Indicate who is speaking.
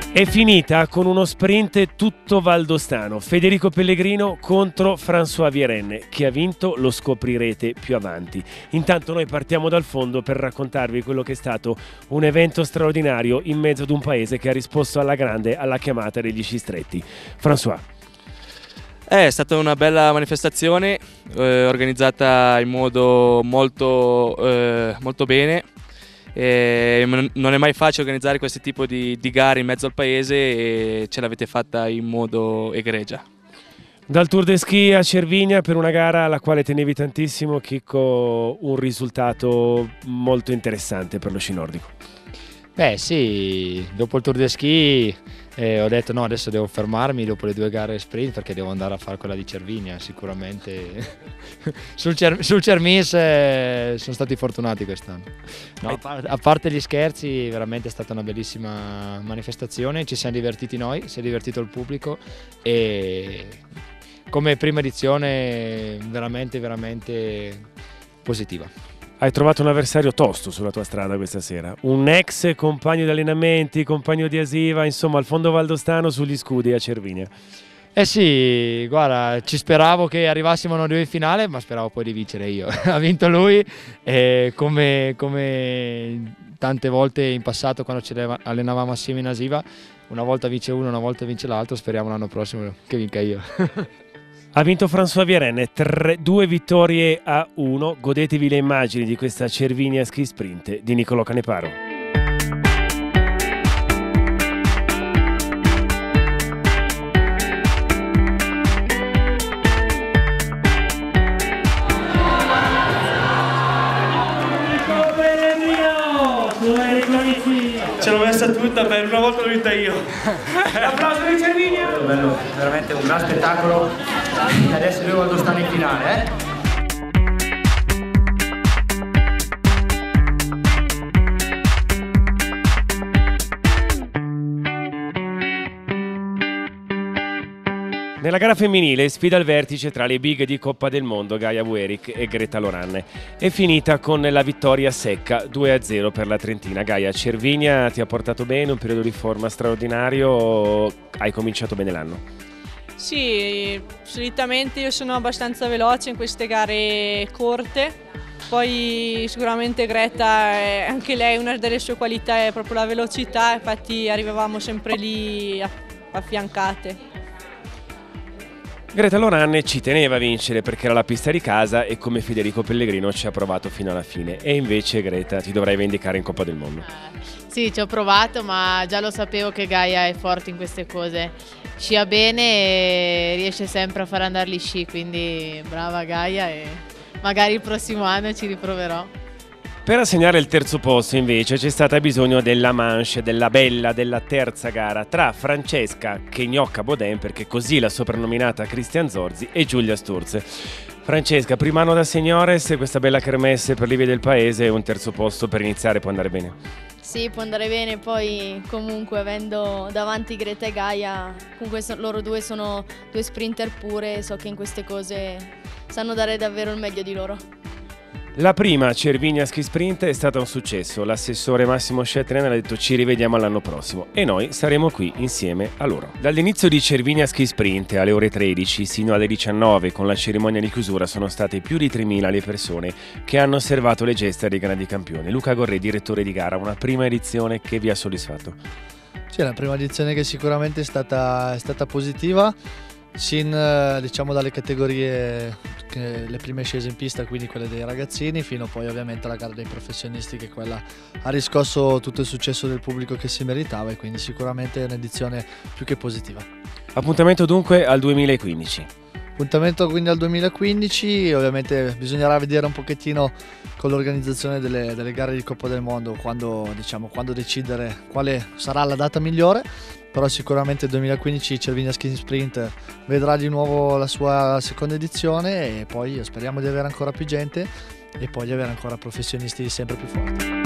Speaker 1: È finita con uno sprint tutto valdostano. Federico Pellegrino contro François Viren, che ha vinto lo scoprirete più avanti. Intanto noi partiamo dal fondo per raccontarvi quello che è stato un evento straordinario in mezzo ad un paese che ha risposto alla grande alla chiamata degli sci stretti. François.
Speaker 2: È stata una bella manifestazione organizzata in modo molto bene. Non è mai facile organizzare questo tipo di gare in mezzo al paese e ce l'avete fatta in modo egregia.
Speaker 1: Dal Tour de Ski a Cervinia per una gara alla quale tenevi tantissimo, Chicco, un risultato molto interessante per lo sci nordico.
Speaker 3: Beh sì, dopo il Tour de Ski ho detto no, adesso devo fermarmi dopo le 2 gare sprint perché devo andare a fare quella di Cervinia, sicuramente sul Cermis sono stati fortunati quest'anno. No, a parte gli scherzi, veramente è stata una bellissima manifestazione, ci siamo divertiti noi, si è divertito il pubblico e come prima edizione veramente positiva.
Speaker 1: Hai trovato un avversario tosto sulla tua strada questa sera, un ex compagno di allenamenti, compagno di Asiva, insomma al fondo valdostano sugli scudi a Cervinia.
Speaker 3: Eh sì, guarda, ci speravo che arrivassimo a una in finale, ma speravo poi di vincere io. Ha vinto lui e come tante volte in passato quando ci allenavamo assieme in Asiva, una volta vince uno, una volta vince l'altro, speriamo l'anno prossimo che vinca io.
Speaker 1: Ha vinto François Viren, 2 vittorie a 1. Godetevi le immagini di questa Cervinia Ski Sprint di Niccolò Caneparo.
Speaker 4: Ce l'ho messa tutta, per una volta l'ho vinta io.
Speaker 5: L'applauso di Cervinia! Bello, veramente un gran spettacolo. E adesso noi quando stanno in finale,
Speaker 1: Nella gara femminile sfida al vertice tra le big di Coppa del Mondo Gaia Buerick e Greta Loran. È finita con la vittoria secca 2-0 per la trentina. Gaia, Cervinia ti ha portato bene, un periodo di forma straordinario, hai cominciato bene l'anno.
Speaker 6: Sì, solitamente io sono abbastanza veloce in queste gare corte, poi sicuramente Greta, anche lei una delle sue qualità è proprio la velocità, infatti arrivavamo sempre lì affiancate.
Speaker 1: Greta Loran ci teneva a vincere perché era la pista di casa e come Federico Pellegrino ci ha provato fino alla fine. E invece Greta ti dovrai vendicare in Coppa del Mondo.
Speaker 7: Sì, ci ho provato, ma già lo sapevo che Gaia è forte in queste cose. Scia bene e riesce sempre a far andare gli sci, quindi brava Gaia e magari il prossimo anno ci riproverò.
Speaker 1: Per assegnare il terzo posto invece c'è stata bisogno della manche, della bella, della terza gara tra Francesca Gnocca Bodin, perché così l'ha soprannominata Christian Zorzi, e Giulia Sturz. Francesca, primo anno da seniores, questa bella kermesse per le vie del paese, un terzo posto per iniziare può andare bene?
Speaker 8: Sì, può andare bene, poi comunque avendo davanti Greta e Gaia, comunque loro due sono 2 sprinter pure, so che in queste cose sanno dare davvero il meglio di loro.
Speaker 1: La prima Cervinia Ski Sprint è stata un successo, l'assessore Massimo Scetren ha detto ci rivediamo l'anno prossimo e noi saremo qui insieme a loro. Dall'inizio di Cervinia Ski Sprint alle ore 13 sino alle 19 con la cerimonia di chiusura sono state più di 3.000 le persone che hanno osservato le gesta dei grandi campioni. Luca Gorré, direttore di gara, una prima edizione che vi ha soddisfatto?
Speaker 9: Sì, è una prima edizione che sicuramente è stata positiva. Diciamo dalle categorie, le prime scese in pista, quindi quelle dei ragazzini, fino poi ovviamente alla gara dei professionisti, che quella ha riscosso tutto il successo del pubblico che si meritava, e quindi sicuramente è un'edizione più che positiva.
Speaker 1: Appuntamento dunque al 2015.
Speaker 9: Appuntamento quindi al 2015, ovviamente bisognerà vedere un pochettino con l'organizzazione delle gare di Coppa del Mondo quando decidere quale sarà la data migliore, però sicuramente il 2015 Cervinia Ski Sprint vedrà di nuovo la sua seconda edizione e poi speriamo di avere ancora più gente e poi di avere ancora professionisti sempre più forti.